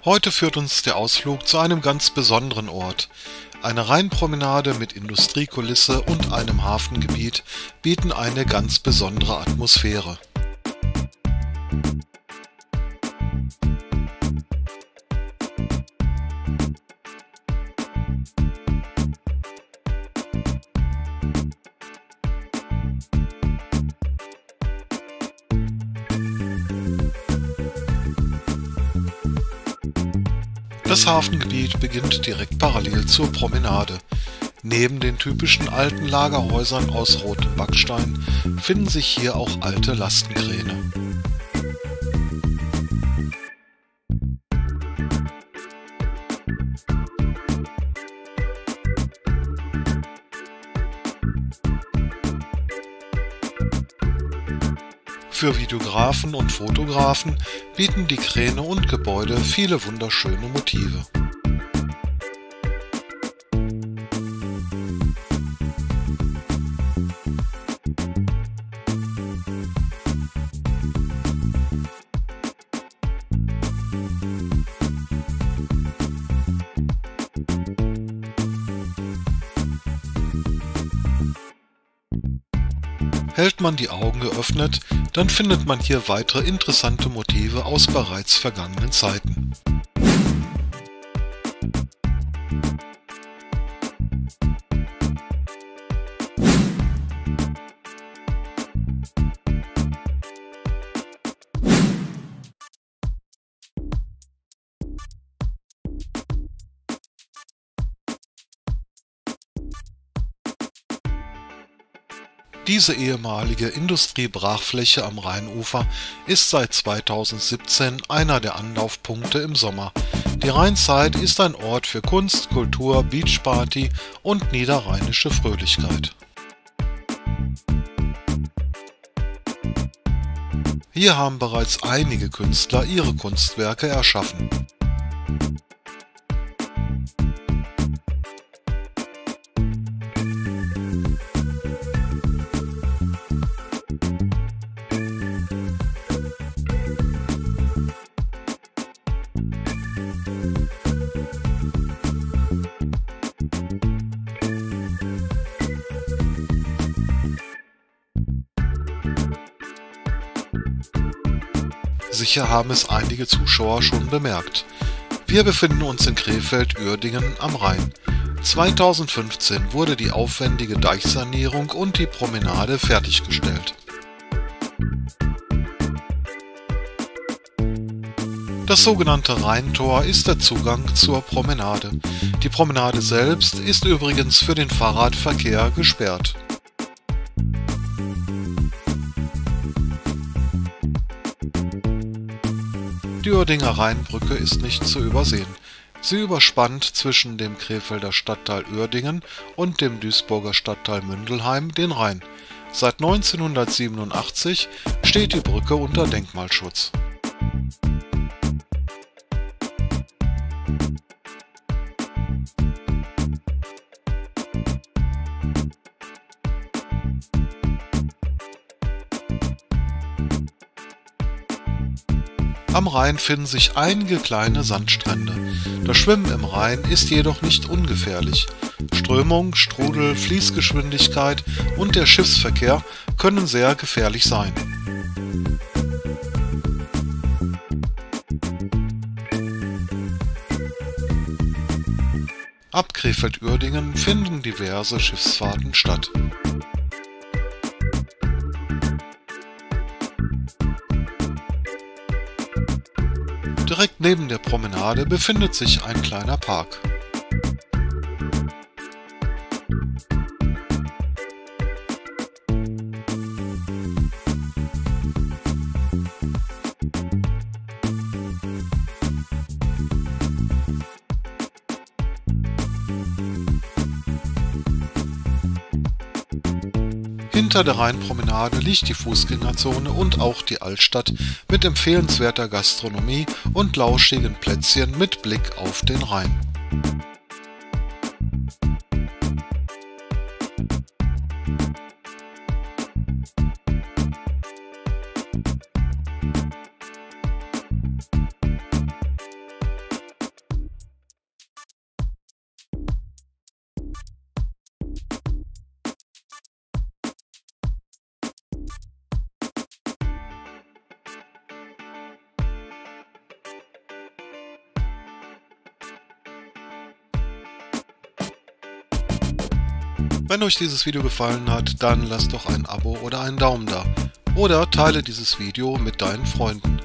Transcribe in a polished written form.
Heute führt uns der Ausflug zu einem ganz besonderen Ort. Eine Rheinpromenade mit Industriekulisse und einem Hafengebiet bieten eine ganz besondere Atmosphäre. Das Hafengebiet beginnt direkt parallel zur Promenade. Neben den typischen alten Lagerhäusern aus rotem Backstein finden sich hier auch alte Lastenkräne. Für Videografen und Fotografen bieten die Kräne und Gebäude viele wunderschöne Motive. Hält man die Augen geöffnet, dann findet man hier weitere interessante Motive aus bereits vergangenen Zeiten. Diese ehemalige Industriebrachfläche am Rheinufer ist seit 2017 einer der Anlaufpunkte im Sommer. Die Rheinzeit ist ein Ort für Kunst, Kultur, Beachparty und niederrheinische Fröhlichkeit. Hier haben bereits einige Künstler ihre Kunstwerke erschaffen. Sicher haben es einige Zuschauer schon bemerkt. Wir befinden uns in Krefeld-Uerdingen am Rhein. 2015 wurde die aufwendige Deichsanierung und die Promenade fertiggestellt. Das sogenannte Rheintor ist der Zugang zur Promenade. Die Promenade selbst ist übrigens für den Fahrradverkehr gesperrt. Die Uerdinger Rheinbrücke ist nicht zu übersehen. Sie überspannt zwischen dem Krefelder Stadtteil Uerdingen und dem Duisburger Stadtteil Mündelheim den Rhein. Seit 1987 steht die Brücke unter Denkmalschutz. Am Rhein finden sich einige kleine Sandstrände. Das Schwimmen im Rhein ist jedoch nicht ungefährlich. Strömung, Strudel, Fließgeschwindigkeit und der Schiffsverkehr können sehr gefährlich sein. Ab Krefeld-Uerdingen finden diverse Schiffsfahrten statt. Direkt neben der Promenade befindet sich ein kleiner Park. Hinter der Rheinpromenade liegt die Fußgängerzone und auch die Altstadt mit empfehlenswerter Gastronomie und lauschigen Plätzchen mit Blick auf den Rhein. Wenn euch dieses Video gefallen hat, dann lasst doch ein Abo oder einen Daumen da. Oder teile dieses Video mit deinen Freunden.